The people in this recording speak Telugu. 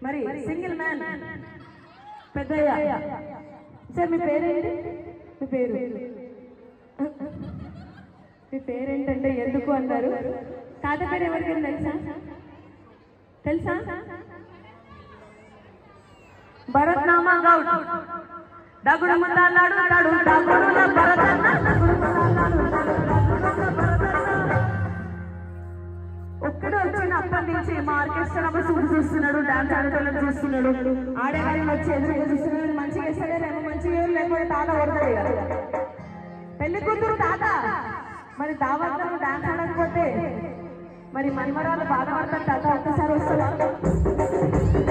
మరి సింగిల్ మ్యాన్ పెద్దయ్య సార్ మీ పేరేంటి? మీ పేరేంటంటే ఎందుకు అన్నారు? తాత పేరు ఎవరికైనా తెలుసా? భరత్ నామా గౌడ్ దగుడు ముందన్నాడు దగుడుల భరతన్న ఒక్కడు వచ్చిన అప్పటి నుంచి మా ఆర్కెస్ట్రా చూస్తున్నాడు, డాన్స్ ఆడేటోళ్ళని చూస్తున్నాడు, ఆడేవాళ్ళని వచ్చి ఎదురుగా చూస్తున్నాడు. మంచిగా వేస్తాడేమో, మంచిగా లేకపోతే తాత కొడతాడు కదా. పెళ్లి కూతురు తాత మరి దావత్లో డాన్స్ ఆడకపోతే మరి మనమరాలు బాధపడతారు. తాత ఒక్కసారి వస్తారా?